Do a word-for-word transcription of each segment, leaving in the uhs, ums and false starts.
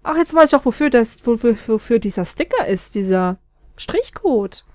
Ach, jetzt weiß ich auch, wofür, das, wofür, wofür dieser Sticker ist, dieser Strichcode.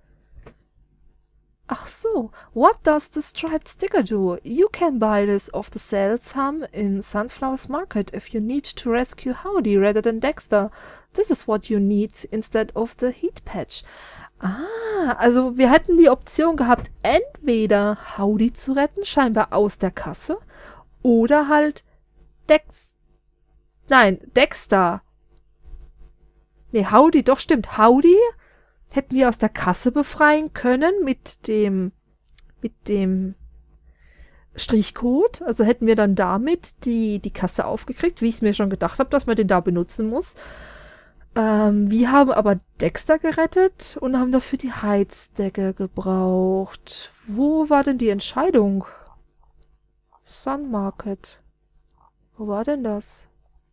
Ach so. What does the striped sticker do? You can buy this off the sale some in Sunflower's Market if you need to rescue Howdy rather than Dexter. This is what you need instead of the heat patch. Ah, also wir hätten die Option gehabt, entweder Howdy zu retten, scheinbar aus der Kasse, oder halt Dex... Nein, Dexter. Nee, Howdy, doch stimmt. Howdy hätten wir aus der Kasse befreien können mit dem mit dem Strichcode. Also hätten wir dann damit die, die Kasse aufgekriegt, wie ich es mir schon gedacht habe, dass man den da benutzen muss. Ähm, wir haben aber Dexter gerettet und haben dafür die Heizdecke gebraucht. Wo war denn die Entscheidung? Sun Market. Wo war denn das?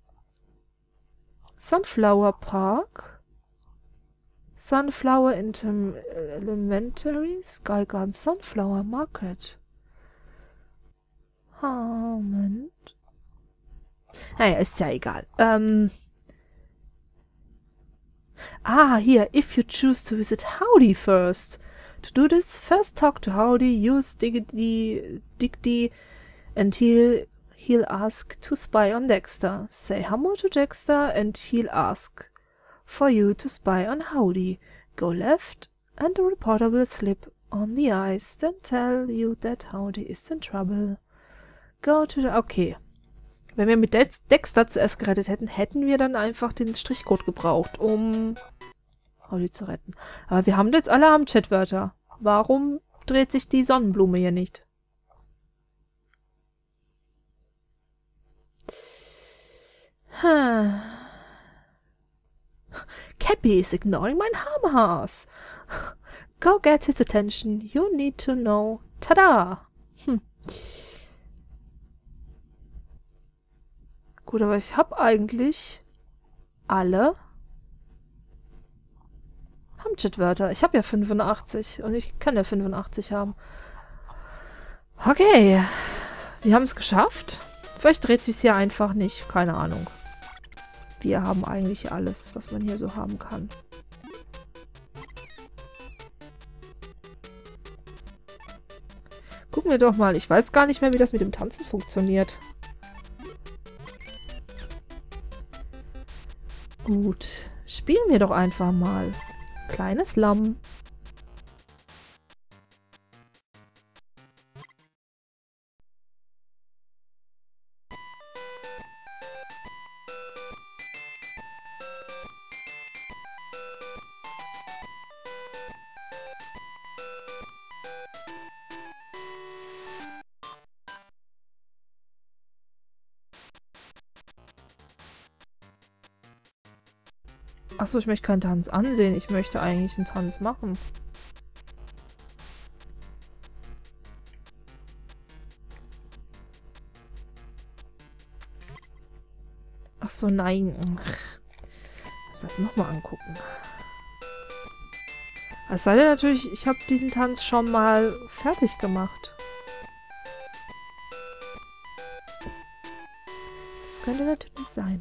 Sunflower Park? Sunflower Inter Elementary? Sky Garden Sunflower Market. Ah, Moment. Naja, ist ja egal. Ähm... Ah, here, if you choose to visit Howdy first. To do this, first talk to Howdy, use Diggity, Diggity, and he'll, he'll ask to spy on Dexter. Say hello to Dexter, and he'll ask for you to spy on Howdy. Go left, and the reporter will slip on the ice, then tell you that Howdy is in trouble. Go to the... Okay. Wenn wir mit Dex Dexter zuerst gerettet hätten, hätten wir dann einfach den Strichcode gebraucht, um Howdy zu retten. Aber wir haben jetzt alle am Chatwörter. Warum dreht sich die Sonnenblume hier nicht? Hm. Cappy is ignoring my ham-has. Go get his attention. You need to know. Tada! Hm. Gut, aber ich habe eigentlich alle Hamchat-Wörter. Ich habe ja fünfundachtzig und ich kann ja fünfundachtzig haben. Okay, wir haben es geschafft. Vielleicht dreht sich hier einfach nicht. Keine Ahnung. Wir haben eigentlich alles, was man hier so haben kann. Gucken wir doch mal. Ich weiß gar nicht mehr, wie das mit dem Tanzen funktioniert. Gut, spielen wir doch einfach mal. Kleines Lamm. Achso, ich möchte keinen Tanz ansehen. Ich möchte eigentlich einen Tanz machen. Achso, nein. Lass das nochmal angucken. Es sei denn natürlich, ich habe diesen Tanz schon mal fertig gemacht. Das könnte natürlich sein.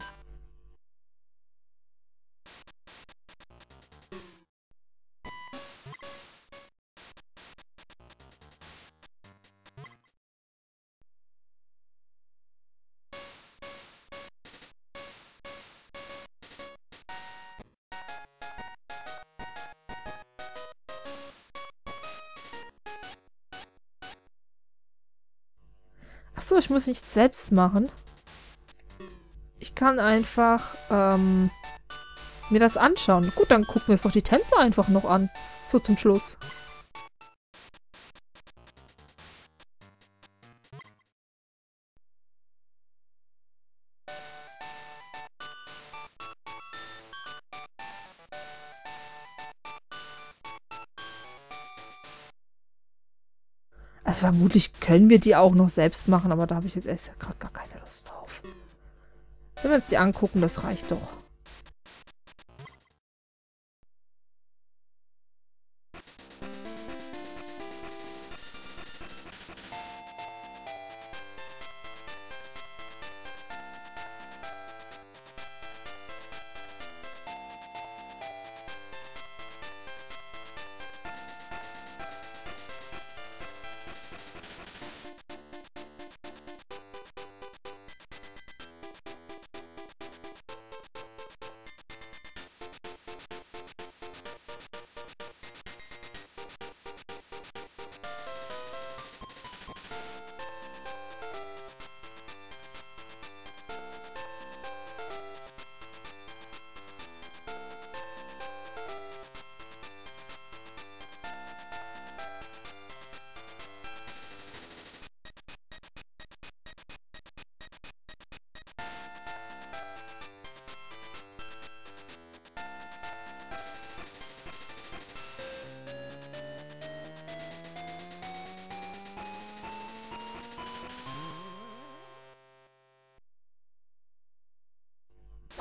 Achso, ich muss nichts selbst machen. Ich kann einfach ähm, mir das anschauen. Gut, dann gucken wir uns doch die Tänze einfach noch an. So zum Schluss. Also vermutlich können wir die auch noch selbst machen, aber da habe ich jetzt erst gerade gar keine Lust drauf. Wenn wir uns die angucken, das reicht doch.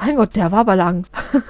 Mein Gott, der war aber lang.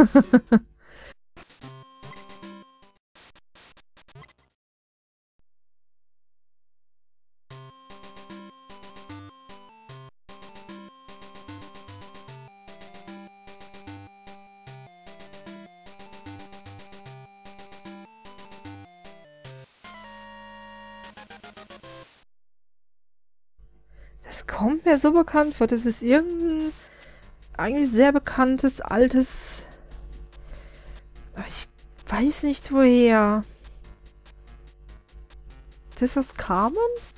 Das kommt mir so bekannt vor. Das ist irgendein eigentlich sehr bekanntes, altes... Aber ich weiß nicht woher. Ist das das Carmen?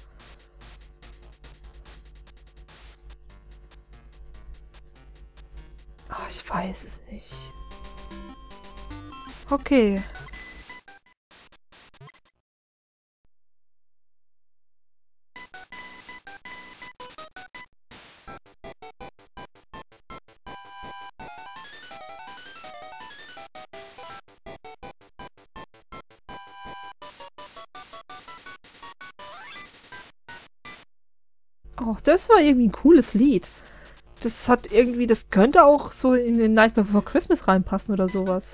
Ach, ich weiß es nicht. Okay. Oh, das war irgendwie ein cooles Lied. Das hat irgendwie, das könnte auch so in den Nightmare Before Christmas reinpassen oder sowas.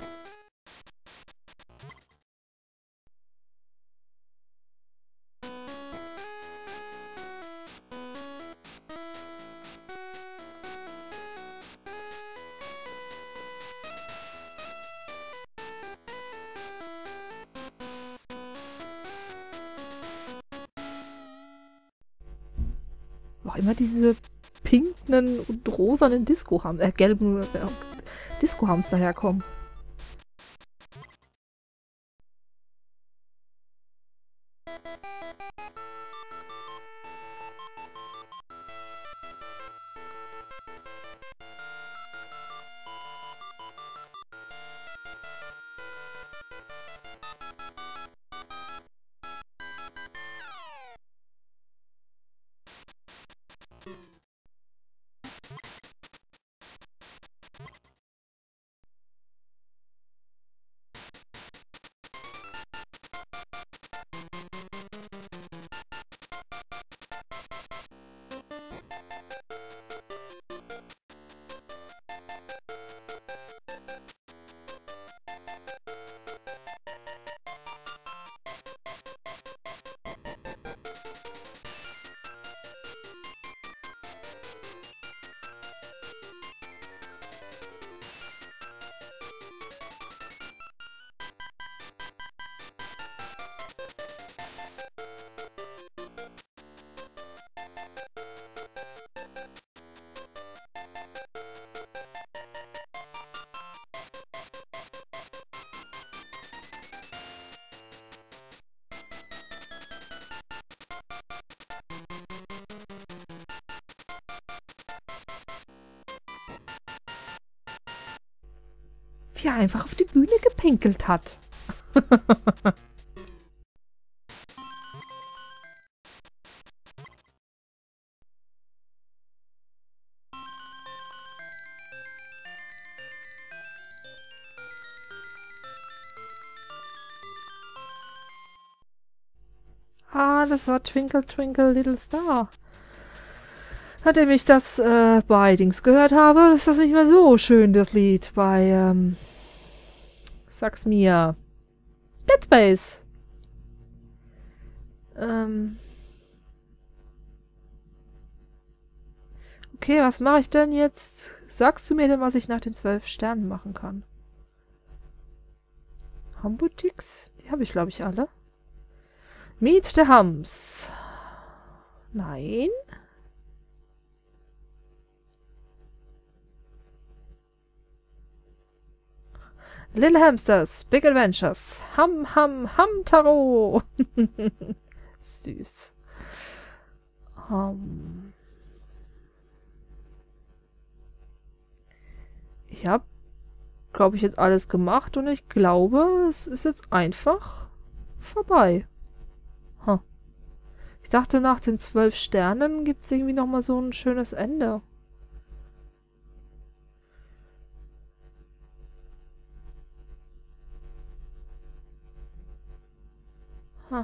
Auch immer diese pinken und rosanen Disco haben, äh, gelben äh, Disco-Hamster herkommen. Wie er einfach auf die Bühne gepinkelt hat. Ah, das war Twinkle Twinkle Little Star. Nachdem ich das äh, bei Dings gehört habe, ist das nicht mehr so schön, das Lied. Bei, ähm, sag's mir, Dead Space. Ähm. Okay, was mache ich denn jetzt? Sagst du mir denn, was ich nach den zwölf Sternen machen kann? Hambutics? Die habe ich, glaube ich, alle. Meet the Hums. Nein. Little Hamsters, Big Adventures. Ham, Ham, Hamtaro. Süß. Um. Ich habe, glaube ich, jetzt alles gemacht und ich glaube, es ist jetzt einfach vorbei. Huh. Ich dachte, nach den zwölf Sternen gibt es irgendwie nochmal so ein schönes Ende. Huh.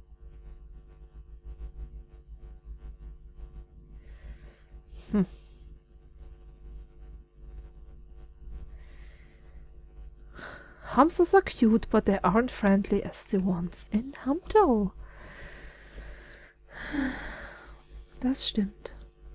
Hm. Hamsters are cute, but they aren't friendly as the ones in Hamtaro. Das stimmt.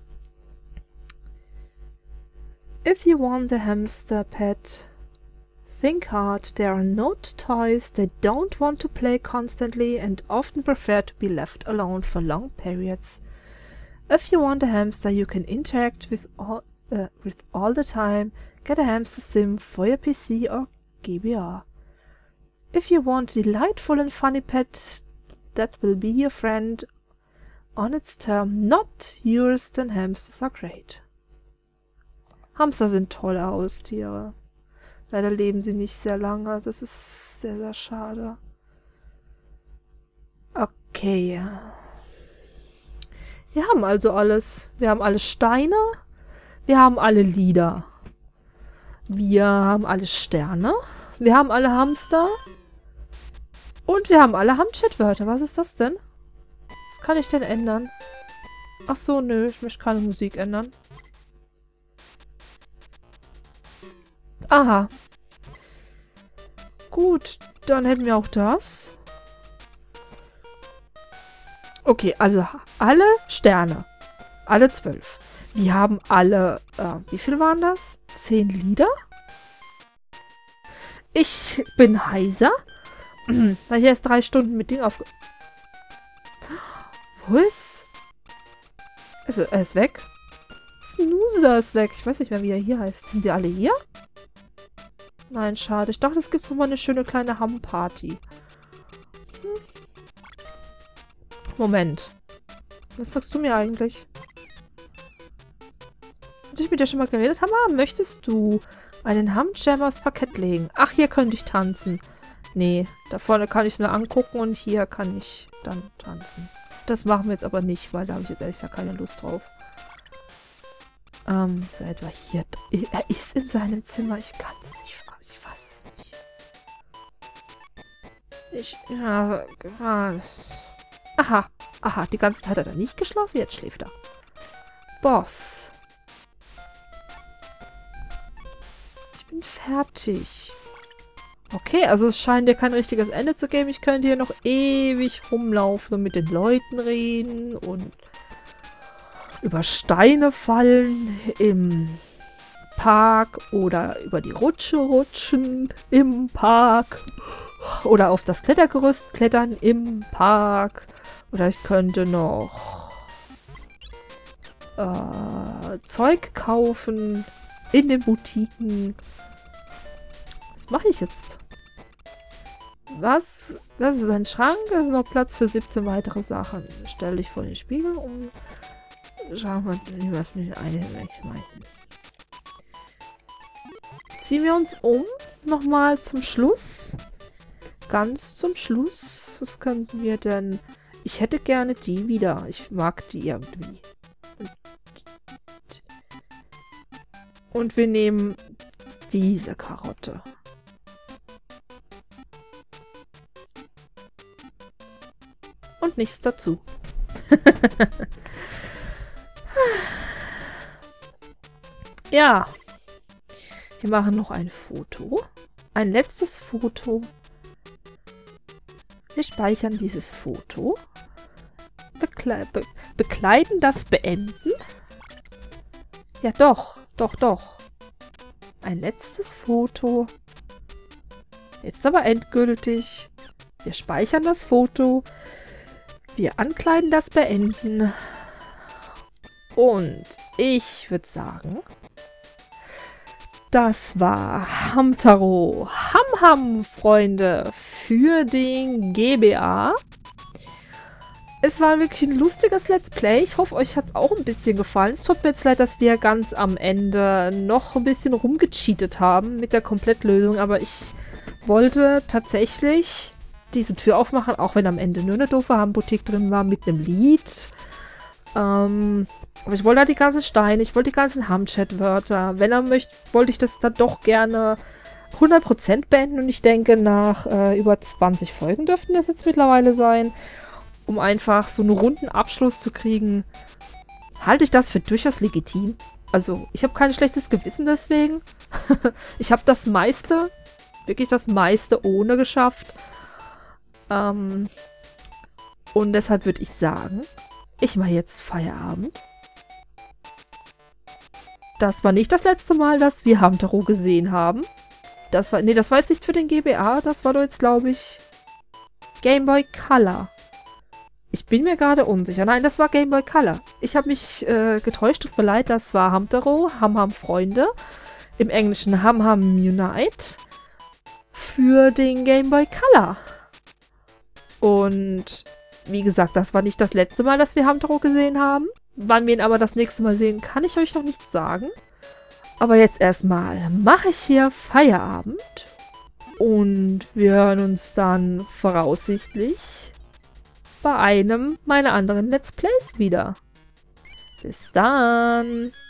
If you want a hamster pet, think hard. They are not toys. They don't want to play constantly and often prefer to be left alone for long periods. If you want a hamster you can interact with all, uh, with all the time, get a hamster sim for your P C or G B R. If you want a delightful and funny pet that will be your friend on its term, not yours, then hamsters are great. Hamster sind tolle Haustiere. Leider leben sie nicht sehr lange. Das ist sehr, sehr schade. Okay. Wir haben also alles. Wir haben alle Steine. Wir haben alle Lieder. Wir haben alle Sterne. Wir haben alle Hamster. Und wir haben alle Hamchat-Wörter. Was ist das denn? Was kann ich denn ändern? Ach so, nö. Ich möchte keine Musik ändern. Aha. Gut, dann hätten wir auch das. Okay, also alle Sterne. Alle zwölf. Wir haben alle, äh, wie viel waren das? Zehn Lieder? Ich bin heiser. Weil ich erst drei Stunden mit Ding auf... Wo ist... Also, er ist weg. Snoozer ist weg. Ich weiß nicht mehr, wie er hier heißt. Sind sie alle hier? Nein, schade. Ich dachte, es gibt nochmal eine schöne kleine Hamm-Party. Hm. Moment. Was sagst du mir eigentlich? Hatte ich mit dir schon mal geredet? Hammer, möchtest du einen Hamm-Jam aufs Parkett legen? Ach, hier könnte ich tanzen. Nee, da vorne kann ich es mir angucken und hier kann ich dann tanzen. Das machen wir jetzt aber nicht, weil da habe ich jetzt ehrlich gesagt keine Lust drauf. Ähm, so etwa hier. Er ist in seinem Zimmer. Ich kann es nicht fragen. Ich weiß es nicht. Ich, ja, was? Aha, aha, die ganze Zeit hat er nicht geschlafen, jetzt schläft er. Boss. Ich bin fertig. Okay, also es scheint ja kein richtiges Ende zu geben. Ich könnte hier noch ewig rumlaufen und mit den Leuten reden und über Steine fallen im Park oder über die Rutsche rutschen im Park oder auf das Klettergerüst klettern im Park oder ich könnte noch äh, Zeug kaufen in den Boutiquen. Was mache ich jetzt? Was? Das ist ein Schrank, da ist noch Platz für siebzehn weitere Sachen. Stell dich vor den Spiegel um. Schauen wir lieber nicht eine wegschmeißen. Ziehen wir uns um. Nochmal zum Schluss. Ganz zum Schluss. Was könnten wir denn... Ich hätte gerne die wieder. Ich mag die irgendwie. Und wir nehmen diese Karotte. Und nichts dazu. Ja. Wir machen noch ein Foto. Ein letztes Foto. Wir speichern dieses Foto. Bekle be bekleiden das Beenden. Ja, doch. Doch, doch. Ein letztes Foto. Jetzt aber endgültig. Wir speichern das Foto. Wir ankleiden das Beenden. Und ich würde sagen, das war Hamtaro. Ham Ham, Freunde, für den G B A. Es war wirklich ein lustiges Let's Play. Ich hoffe, euch hat es auch ein bisschen gefallen. Es tut mir jetzt leid, dass wir ganz am Ende noch ein bisschen rumgecheatet haben mit der Komplettlösung. Aber ich wollte tatsächlich diese Tür aufmachen, auch wenn am Ende nur eine doofe Ham-Boutique drin war mit einem Lied. Ähm, aber ich wollte halt die ganzen Steine, ich wollte die ganzen Ham-Chat-Wörter. Wenn er möchte, wollte ich das dann doch gerne hundert Prozent beenden. Und ich denke, nach äh, über zwanzig Folgen dürften das jetzt mittlerweile sein. Um einfach so einen runden Abschluss zu kriegen, halte ich das für durchaus legitim. Also, ich habe kein schlechtes Gewissen deswegen. Ich habe das meiste wirklich das meiste ohne geschafft. Ähm, und deshalb würde ich sagen, ich mache jetzt Feierabend. Das war nicht das letzte Mal, dass wir Hamtaro gesehen haben. Das war, nee, das war jetzt nicht für den G B A. Das war doch jetzt, glaube ich, Game Boy Color. Ich bin mir gerade unsicher. Nein, das war Game Boy Color. Ich habe mich äh, getäuscht. Tut mir leid, das war Hamtaro, Ham Ham Freunde. Im Englischen Ham Ham Unite. Für den Game Boy Color. Und wie gesagt, das war nicht das letzte Mal, dass wir Hamtaro gesehen haben. Wann wir ihn aber das nächste Mal sehen, kann ich euch noch nicht sagen. Aber jetzt erstmal mache ich hier Feierabend. Und wir hören uns dann voraussichtlich bei einem meiner anderen Let's Plays wieder. Bis dann!